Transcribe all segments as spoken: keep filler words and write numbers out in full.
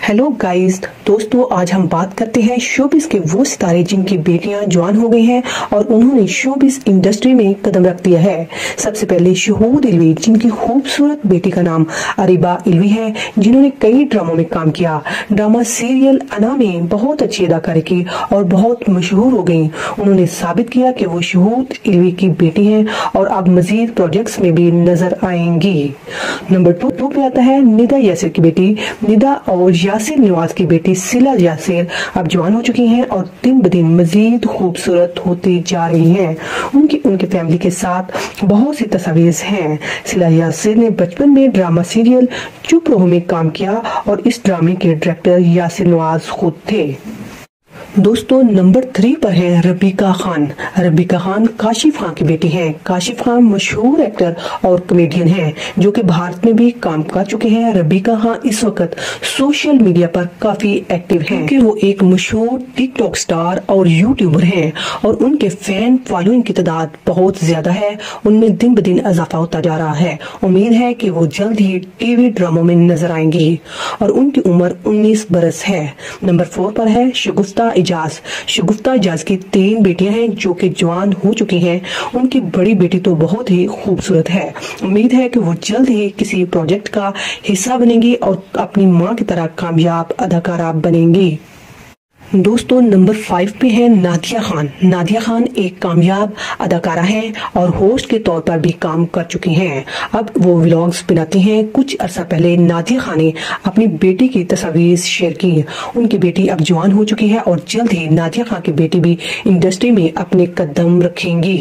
Hello guys, दोस्तों आज हम बात करते हैं शोबिस के वो सितारे जिनकी बेटियां जवान हो गई हैं और उन्होंने शोबिस इंडस्ट्री में कदम रख दिया है। सबसे पहले शहूद इल्वी, जिनकी खूबसूरत बेटी का नाम अरीबा इल्वी है, जिन्होंने कई ड्रामों में काम किया। ड्रामा सीरियल अना में बहुत अच्छी अदाकारी की और बहुत मशहूर हो गई। उन्होंने साबित किया कि वो शहूद इल्वी की बेटी हैं और अब मजीद प्रोजेक्ट्स में भी नजर आएंगी। नंबर टू टू पे आता है निदा यासिर की बेटी। निदा और यासिर नवाज की बेटी सिला यासिर अब जवान हो चुकी हैं और दिन ब दिन मजीद खूबसूरत होती जा रही हैं। उनकी उनके फैमिली के साथ बहुत सी तस्वीर हैं। सिला यासिर ने बचपन में ड्रामा सीरियल चुप रहो में काम किया और इस ड्रामे के डायरेक्टर यासिर नवाज खुद थे। दोस्तों नंबर थ्री पर है रबीका खान। रबीका खान काशिफ खान की बेटी हैं। काशिफ खान मशहूर एक्टर और कॉमेडियन हैं जो कि भारत में भी काम कर चुके हैं। रबीका खान इस वक्त सोशल मीडिया पर काफी एक्टिव हैं क्योंकि वो एक मशहूर टिकटॉक स्टार और यूट्यूबर हैं और उनके फैन फॉलोइंग की तादाद बहुत ज्यादा है। उनमें दिन ब दिन इजाफा होता जा रहा है। उम्मीद है कि वो जल्द ही टीवी ड्रामों में नजर आएंगी और उनकी उम्र उन्नीस बरस है। नंबर फोर पर है शगुफ्ता इजाज। शगुफ्ता इजाज की तीन बेटियां हैं जो कि जवान हो चुकी हैं। उनकी बड़ी बेटी तो बहुत ही खूबसूरत है। उम्मीद है कि वो जल्द ही किसी प्रोजेक्ट का हिस्सा बनेंगी और अपनी मां की तरह कामयाब अदाकारा बनेंगी। दोस्तों नंबर फाइव पे है नादिया खान। नादिया खान एक कामयाब अदाकारा हैं और होस्ट के तौर पर भी काम कर चुकी हैं। अब वो व्लॉग्स बनाती हैं। कुछ अरसा पहले नादिया खान ने अपनी बेटी की तस्वीर शेयर की। उनकी बेटी अब जवान हो चुकी है और जल्द ही नादिया खान की बेटी भी इंडस्ट्री में अपने कदम रखेंगी,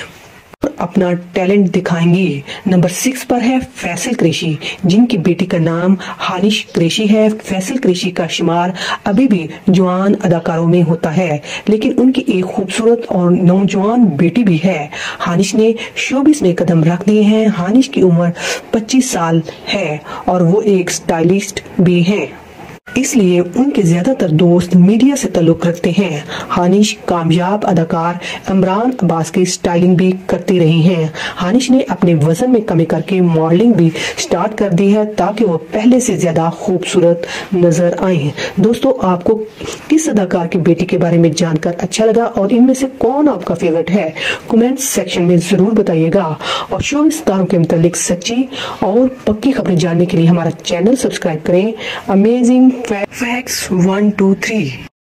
अपना टैलेंट दिखाएंगी। नंबर सिक्स पर है फैसल कुरैशी, जिनकी बेटी का नाम हानिश कुरैशी है। फैसल कुरैशी का शुमार अभी भी जवान अदाकारों में होता है, लेकिन उनकी एक खूबसूरत और नौजवान बेटी भी है। हानिश ने शोबिस में कदम रख दिए हैं। हानिश की उम्र पच्चीस साल है और वो एक स्टाइलिस्ट भी हैं, इसलिए उनके ज्यादातर दोस्त मीडिया से ताल्लुक रखते हैं। हानिश कामयाब अदाकार इमरान अब्बास की स्टाइलिंग भी करती रही हैं। हानिश ने अपने वजन में कमी करके मॉडलिंग भी स्टार्ट कर दी है ताकि वो पहले से ज्यादा खूबसूरत नजर आए। दोस्तों आपको किस अदाकार की बेटी के बारे में जानकर अच्छा लगा और इनमें से कौन आपका फेवरेट है, कमेंट सेक्शन में जरूर बताइएगा। और शो स्टारों के मुतालिक सच्ची और पक्की खबरें जानने के लिए हमारा चैनल सब्सक्राइब करें। Amazing facts one two three.